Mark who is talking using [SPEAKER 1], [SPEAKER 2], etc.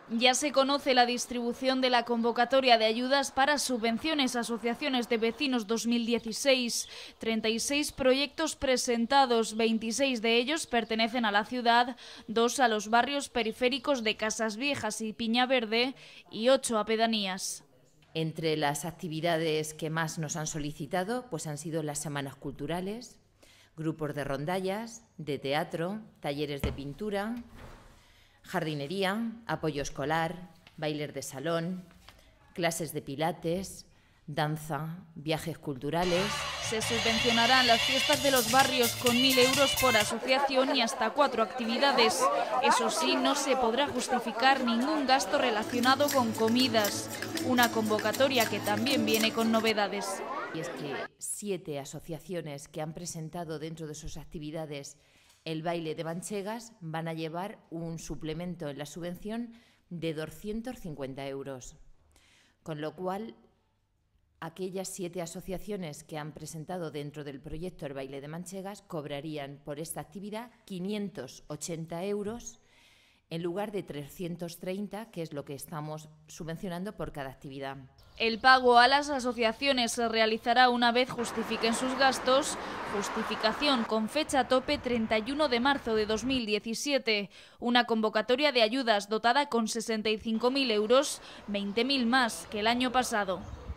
[SPEAKER 1] Ya se conoce la distribución de la convocatoria de ayudas para subvenciones a asociaciones de vecinos 2016. 36 proyectos presentados, 26 de ellos pertenecen a la ciudad, 2 a los barrios periféricos de Casas Viejas y Piña Verde y 8 a pedanías.
[SPEAKER 2] Entre las actividades que más nos han solicitado pues han sido las semanas culturales, grupos de rondallas, de teatro, talleres de pintura, jardinería, apoyo escolar, bailes de salón, clases de pilates, danza, viajes culturales.
[SPEAKER 1] Se subvencionarán las fiestas de los barrios con 1.000 euros por asociación y hasta 4 actividades. Eso sí, no se podrá justificar ningún gasto relacionado con comidas. Una convocatoria que también viene con novedades.
[SPEAKER 2] Y es que 7 asociaciones que han presentado dentro de sus actividades el baile de manchegas van a llevar un suplemento en la subvención de 250 euros. Con lo cual, aquellas 7 asociaciones que han presentado dentro del proyecto el baile de manchegas cobrarían por esta actividad 580 euros en lugar de 330, que es lo que estamos subvencionando por cada actividad.
[SPEAKER 1] El pago a las asociaciones se realizará una vez justifiquen sus gastos, justificación con fecha tope 31 de marzo de 2017. Una convocatoria de ayudas dotada con 65.000 euros, 20.000 más que el año pasado.